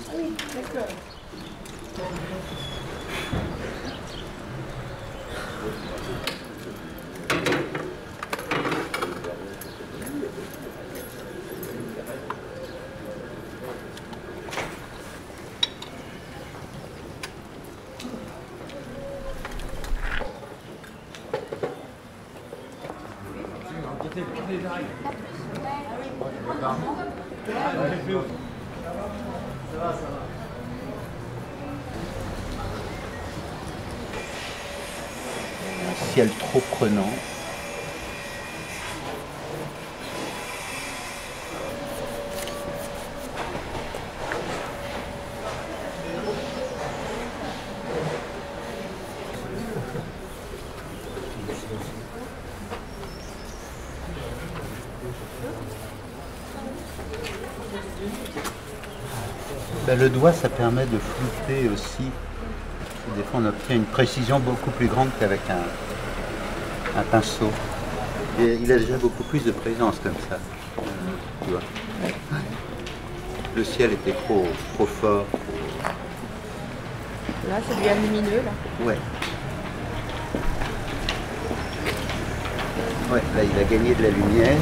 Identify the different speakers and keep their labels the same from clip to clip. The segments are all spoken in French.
Speaker 1: Oui, d'accord.
Speaker 2: Ciel trop prenant. Ben, le doigt, ça permet de flouter aussi. Des fois, on obtient une précision beaucoup plus grande qu'avec un pinceau. Et il a déjà beaucoup plus de présence comme ça. Tu vois. Le ciel était trop fort.
Speaker 1: Là, c'est bien lumineux, là.
Speaker 2: Ouais. Ouais, là, il a gagné de la lumière.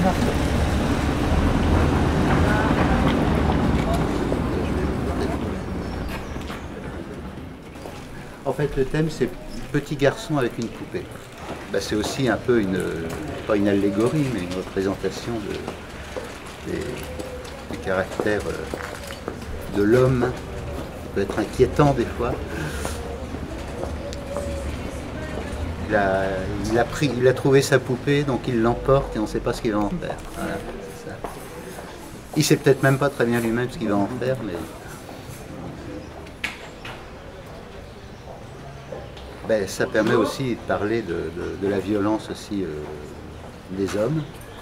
Speaker 2: En fait, le thème, c'est petit garçon avec une poupée. Bah, c'est aussi un peu pas une allégorie, mais une représentation des caractères de l'homme, qui peut être inquiétant des fois. Il a trouvé sa poupée, donc il l'emporte et on ne sait pas ce qu'il va en faire. Voilà, c'est ça. Il sait peut-être même pas très bien lui-même ce qu'il va en faire, mais... Ben, ça permet aussi de parler de la violence aussi des hommes.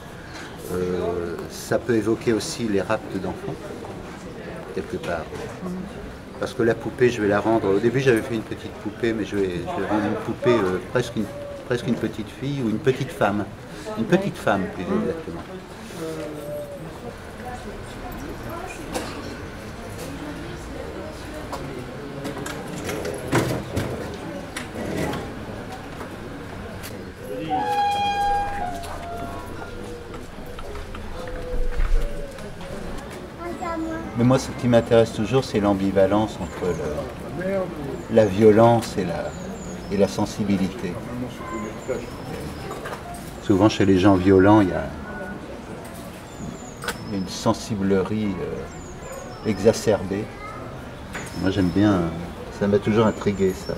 Speaker 2: Ça peut évoquer aussi les rapts d'enfants, quelque part. Parce que la poupée, je vais la rendre... Au début, j'avais fait une petite poupée, mais je vais rendre une poupée presque une petite fille ou une petite femme. Une petite femme, plus exactement. Mais moi, ce qui m'intéresse toujours, c'est l'ambivalence entre la violence et la sensibilité. Souvent, chez les gens violents, il y a une sensiblerie exacerbée. Moi, j'aime bien, ça m'a toujours intrigué, ça.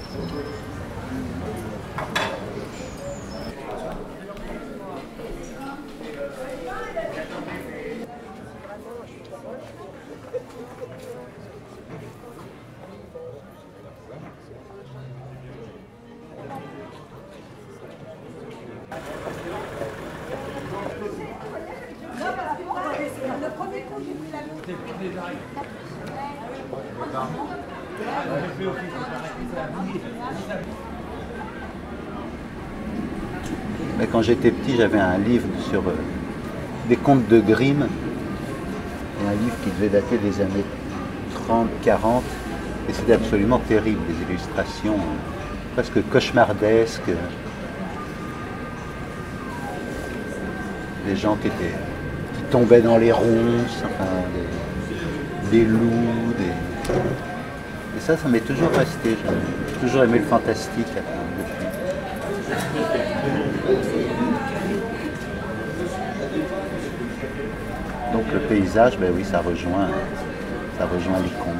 Speaker 2: Mais quand j'étais petit, j'avais un livre sur des contes de Grimm, et un livre qui devait dater des années 30, 40, et c'était absolument terrible, des illustrations presque cauchemardesques, des gens qui tombaient dans les ronces, enfin, des loups, et ça m'est toujours resté. J'ai toujours aimé le fantastique. Donc le paysage, ben oui, ça rejoint l'icône.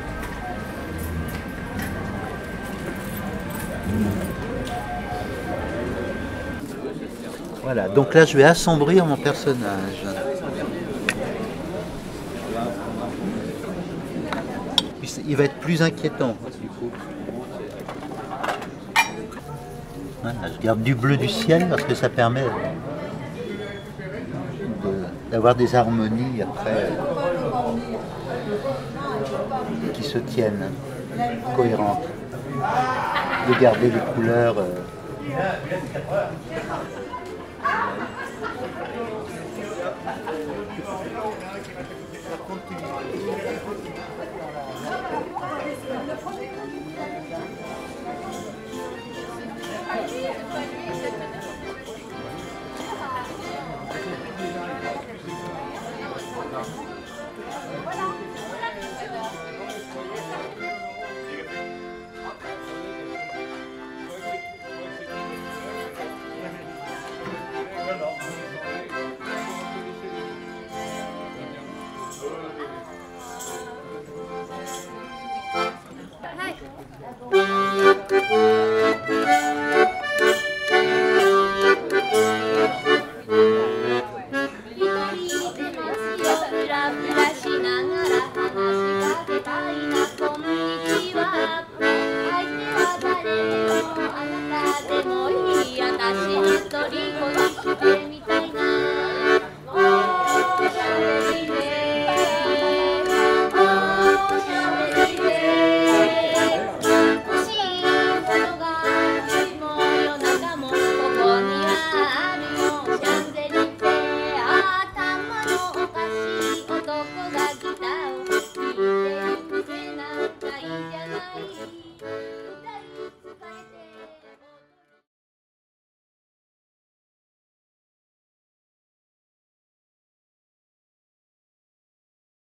Speaker 2: Voilà, donc là je vais assombrir mon personnage. Il va être plus inquiétant du coup. Voilà, je garde du bleu du ciel parce que ça permet d'avoir des harmonies après qui se tiennent, cohérentes, de garder les couleurs.
Speaker 3: いいじゃない